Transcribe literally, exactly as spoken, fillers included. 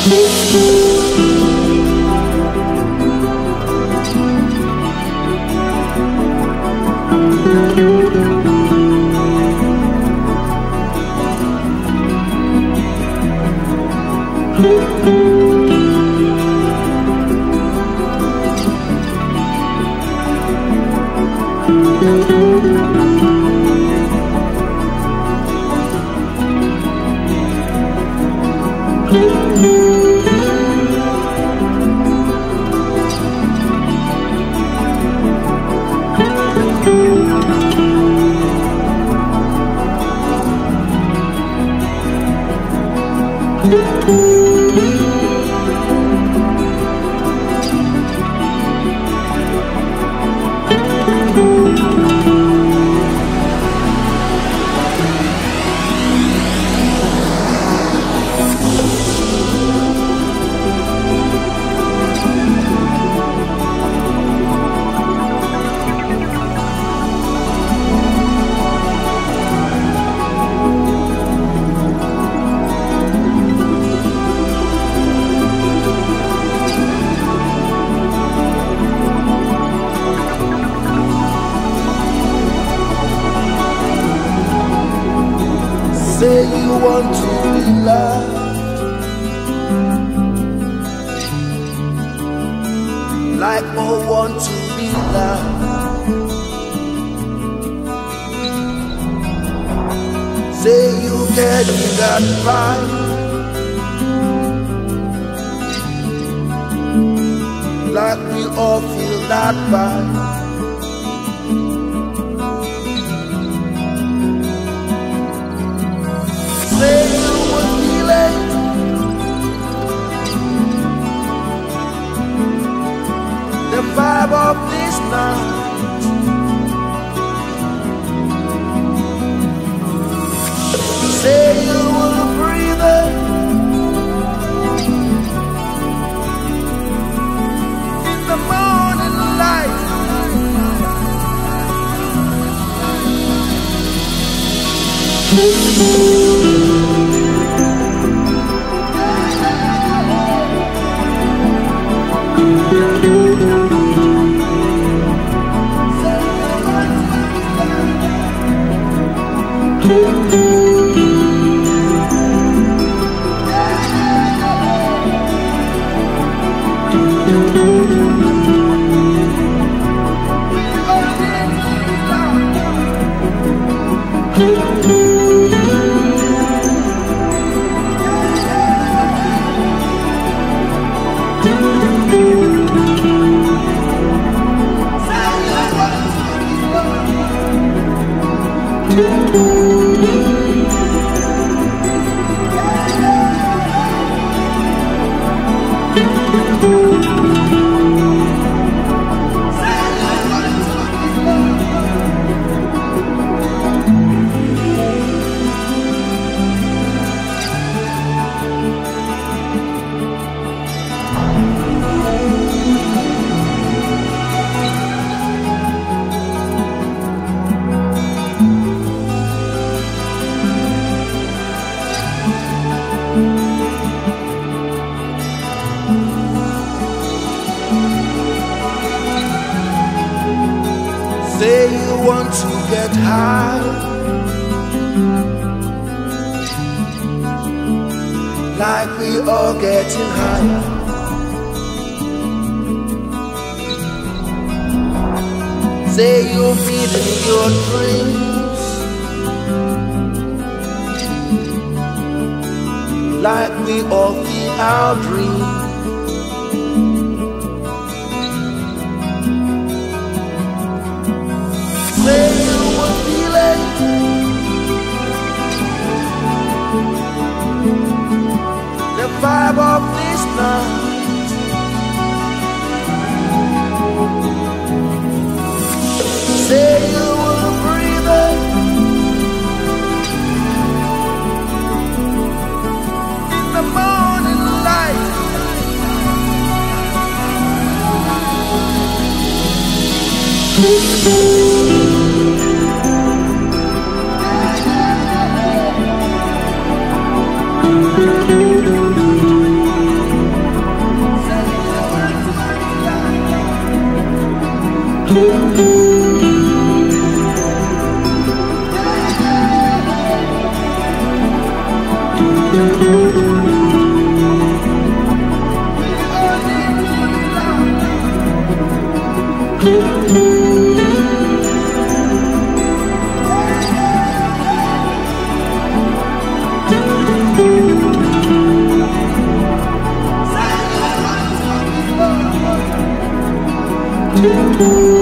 Say you want to be loved like more want to be loved. Say you get that vibe like we all feel that vibe. Say you would be late, the vibe of this night. Say you will breathe it in the morning light. Say you want to get high like we all getting higher. Say you're feeling your dreams like we all feel our dreams. Say you will feel it the vibe of this night. Say you will breathe it in the morning light. you.